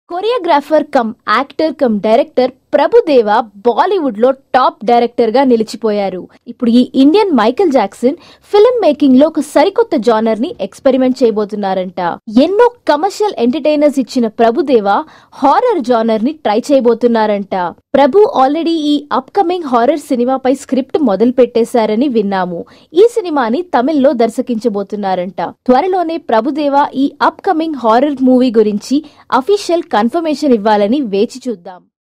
Choreographer cum actor cum director Prabhudeva Bollywood లో top director గా నిలిచిపోయారు. ఇప్పుడు ఈ Indian Michael Jackson film making లో ఒక సరికొత్త జానర్ ని ఎక్స్పెరిమెంట్ చేయబోతున్నారంట. ఎన్నో కమర్షియల్ ఎంటర్టైనర్స్ ఇచ్చిన ప్రభుదేవ హారర్ జానర్ ని ట్రై చేయబోతున్నారంట. ప్రభు ఆల్రెడీ ఈ అప్కమింగ్ హారర్ సినిమాపై స్క్రిప్ట్ మొదలు పెట్టేశారని విన్నాము. ఈ సినిమాని తమిళ్లో దర్శకించబోతున్నారంట. త్వరలోనే ప్రభుదేవ ఈ అప్కమింగ్ హారర్ మూవీ గురించి అఫీషియల్ కన్ఫర్మేషన్ ఇవ్వాలని వేచి చూద్దాం.